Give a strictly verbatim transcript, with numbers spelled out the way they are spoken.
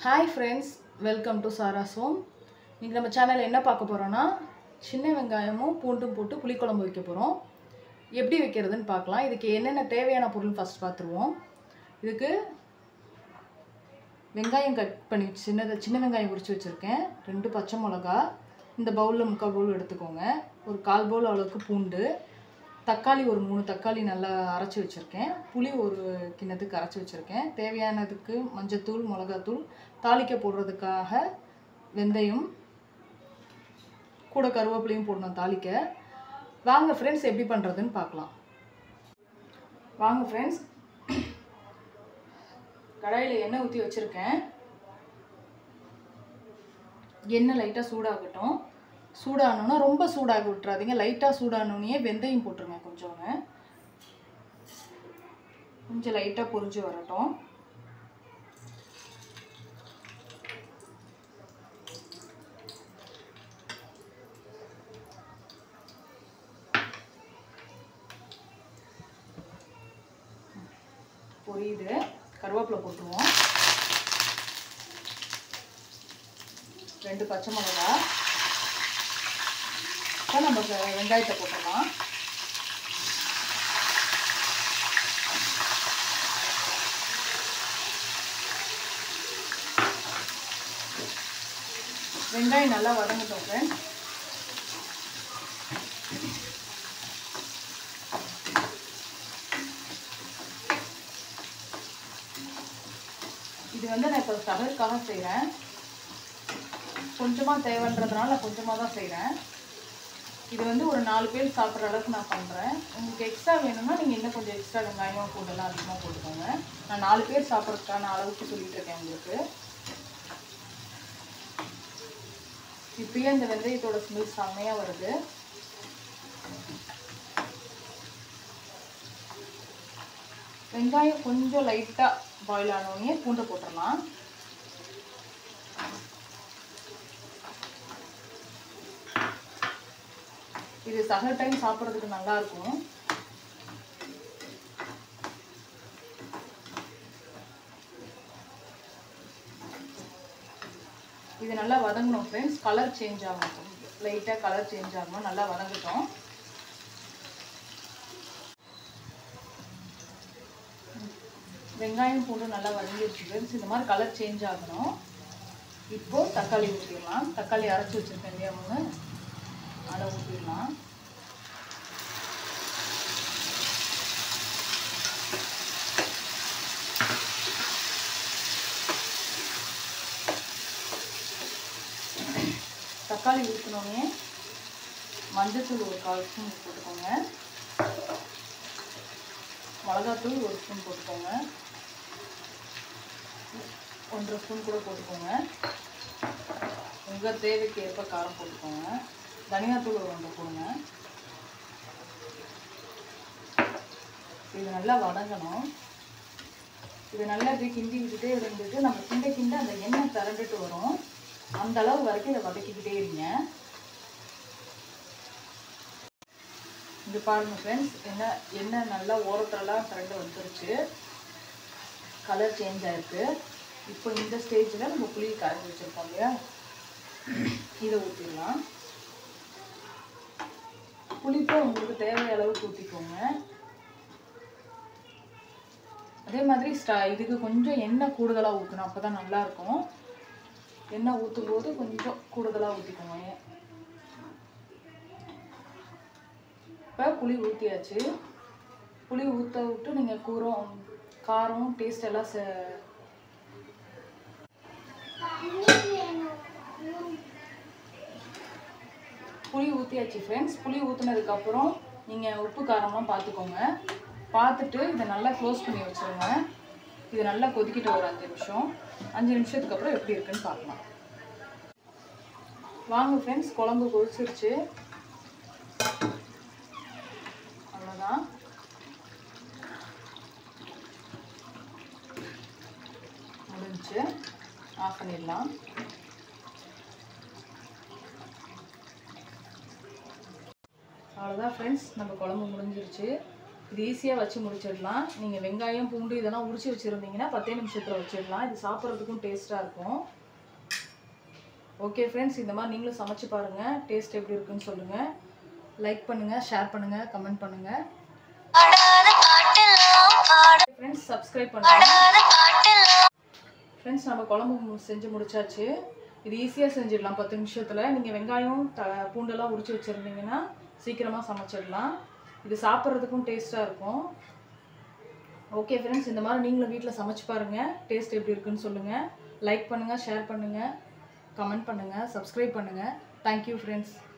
Hi friends, welcome to Sara's home. இன்னைக்கு நம்ம சேனல்ல என்ன பார்க்க போறோம்னா சின்ன வெங்காயமும் பூண்டும் போட்டு புளிக்குழம்பு வைக்க போறோம். எப்படி வைக்கிறதுன்னு பார்க்கலாம். இதுக்கு என்னென்ன தேவையான பொருள் ஃபர்ஸ்ட் பார்த்துருவோம். இதுக்கு வெங்காயம் கட் பண்ணி சின்ன சின்ன வெங்காயம் உரிச்சு வச்சிருக்கேன். ரெண்டு பச்சை மிளகாய் இந்த பவுல்ல முக்கால் பவுல் எடுத்துக்கோங்க. ஒரு கால் பவுல் அளவுக்கு பூண்டு, தக்காளி ஒரு மூணு தக்காளி நல்லா அரைச்சி வச்சுருக்கேன். புளி ஒரு கிண்ணத்துக்கு அரைச்சி வச்சுருக்கேன். தேவையானதுக்கு மஞ்சத்தூள், மிளகாத்தூள், தாளிக்க போடுறதுக்காக வெந்தயம், கூட கருவேப்பிலையும் போடணும் தாளிக்க. வாங்க ஃப்ரெண்ட்ஸ் எப்படி பண்ணுறதுன்னு பார்க்கலாம். வாங்க ஃப்ரெண்ட்ஸ், கடாயில் எண்ணெய் ஊற்றி வச்சுருக்கேன். எண்ணெய் லைட்டாக சூடாகட்டும். சூடானோன்னா ரொம்ப சூடாக விட்டுறாதீங்க. லைட்டாக சூடானோன்னே வெந்தயம் போட்டுருங்க. கொஞ்சோங்க கொஞ்சம் லைட்டாக பொரிஞ்சு வரட்டும். பொரியுது. கருவேப்பிலை போட்டுருவோம். ரெண்டு பச்சை மிளகாய். இப்போ நம்ம வெங்காயத்தை போட்டுடலாம். வெங்காயம் நல்லா வதங்கட்டும் ஃப்ரெண்ட்ஸ். இது வந்து நான் இப்போ சமையலுக்காக செய்கிறேன். கொஞ்சமாக தேவைன்றதுனால நான் கொஞ்சமாக தான் செய்கிறேன். இது வந்து ஒரு நாலு பேர் சாப்பிட்ற அளவுக்கு நான் பண்ணுறேன். உங்களுக்கு எக்ஸ்ட்ரா வேணும்னா நீங்கள் இன்னும் கொஞ்சம் எக்ஸ்ட்ரா வெங்காயம் பூண்டெல்லாம் அதிகமாக போட்டுக்கோங்க. நான் நாலு பேர் சாப்பிட்றதுக்கான அளவுக்கு சொல்லிட்டு இருக்கேன் உங்களுக்கு. இப்பயே இந்த வெந்தயத்தோட ஸ்மெல் செம்மையாக வருது. வெங்காயம் கொஞ்சம் லைட்டாக பாயில் ஆனோடனே பூண்டை போட்டுடலாம். இது சகல் டைம் சாப்பிட்றதுக்கு நல்லா இருக்கும். இது நல்லா வதங்கணும் ஃப்ரெண்ட்ஸ். கலர் சேஞ்ச் ஆகணும். லைட்டாக கலர் சேஞ்ச் ஆகணும். நல்லா வதங்கட்டும். வெங்காயம் பூண்டு நல்லா வதங்கிடுச்சு ஃப்ரெண்ட்ஸ். இந்த மாதிரி கலர் சேஞ்ச் ஆகணும். இப்போது தக்காளி ஊற்றிடலாம். தக்காளி அரைச்சி வச்சுருக்கேன் இல்லையா மூணு, அதை ஊற்றிடலாம். தக்காளி ஊற்றினோடனே மஞ்சத்தூள் ஒரு கால் ஸ்பூன் போட்டுக்கோங்க. மிளகாத்தூள் ஒரு ஸ்பூன் போட்டுக்கோங்க. ஒன்றரை ஸ்பூன் கூட போட்டுக்கோங்க. உங்கள் தேவைக்கு ஏற்ப காரம் போட்டுக்கோங்க. தனியாத்தூள் ஒரு ஒன்றை போடுங்க. இது நல்லா வதங்கணும். இது நல்லா இப்படி கிண்டி விட்டுட்டே இருந்துட்டு நம்ம கிண்ட கிண்ட அந்த எண்ணெய் திரண்டுட்டு வரும். அந்த அளவு வரைக்கும் இதை வதக்கிக்கிட்டே இருங்க. இது பாருங்க ஃப்ரெண்ட்ஸ், எண்ணெய் எண்ணெய் நல்லா ஓரத்துலலாம் திரண்டு வந்துருச்சு. கலர் சேஞ்ச் ஆயிருக்கு. இப்போ இந்த ஸ்டேஜில் நம்ம புளி கரைச்சி வச்சுருக்கோம் இல்லையா, இதை ஊற்றிடலாம். புளிப்பை உங்களுக்கு தேவையான அளவுக்கு ஊற்றிக்கோங்க. அதே மாதிரி ஸ்டா இதுக்கு கொஞ்சம் எண்ணெய் கூடுதலாக ஊற்றணும். அப்போ தான் நல்லாயிருக்கும். எண்ணெய் ஊற்றும் போது கொஞ்சம் கூடுதலாக ஊற்றிக்கோங்க. இப்போ புளி ஊற்றியாச்சு. புளி ஊற்ற விட்டு நீங்கள் கூரம் காரம் டேஸ்ட் எல்லாம் ச புளி ஊற்றியாச்சு ஃப்ரெண்ட்ஸ். புளி ஊற்றினதுக்கப்புறம் நீங்கள் உப்பு காரம்லாம் பார்த்துக்கோங்க. பார்த்துட்டு இதை நல்லா க்ளோஸ் பண்ணி வச்சுருங்க. இது நல்லா கொதிக்கிட்டு ஒரு அஞ்சு நிமிஷம். அஞ்சு நிமிஷத்துக்கு அப்புறம் எப்படி இருக்குன்னு பார்க்கலாம். வாங்க ஃப்ரெண்ட்ஸ், குழம்பு கொதிச்சிருச்சு. அவ்வளோதான். முடிஞ்சு ஆஃப் பண்ணிடலாம். அவ்வளோதான் ஃப்ரெண்ட்ஸ், நம்ம குழம்பு முடிஞ்சிருச்சு. இது ஈஸியாக வச்சு முடிச்சிடலாம். நீங்கள் வெங்காயம் பூண்டு இதெல்லாம் உரிச்சு வச்சுருந்தீங்கன்னா பத்தே நிமிஷத்தில் வச்சிடலாம். இது சாப்பிட்றதுக்கும் டேஸ்ட்டாக இருக்கும். ஓகே ஃப்ரெண்ட்ஸ், இந்த மாதிரி நீங்களும் சமைச்சு பாருங்கள். டேஸ்ட் எப்படி இருக்குன்னு சொல்லுங்கள். லைக் பண்ணுங்கள், ஷேர் பண்ணுங்கள், கமெண்ட் பண்ணுங்கள். ஃப்ரெண்ட்ஸ் சப்ஸ்கிரைப் பண்ணுங்கள். ஃப்ரெண்ட்ஸ் நம்ம குழம்பு செஞ்சு முடிச்சாச்சு. இது ஈஸியாக செஞ்சிடலாம் பத்து நிமிஷத்தில். நீங்கள் வெங்காயம் த பூண்டெல்லாம் உரிச்சு வச்சுருந்தீங்கன்னா சீக்கிரமாக சமைச்சிடலாம். இது சாப்பிட்றதுக்கும் டேஸ்ட்டாக இருக்கும். ஓகே ஃப்ரெண்ட்ஸ், இந்த மாதிரி நீங்களும் வீட்டில் சமைச்சு பாருங்கள். டேஸ்ட் எப்படி இருக்குன்னு சொல்லுங்கள். லைக் பண்ணுங்கள், ஷேர் பண்ணுங்கள், கமெண்ட் பண்ணுங்கள், சப்ஸ்கிரைப் பண்ணுங்கள். Thank you friends.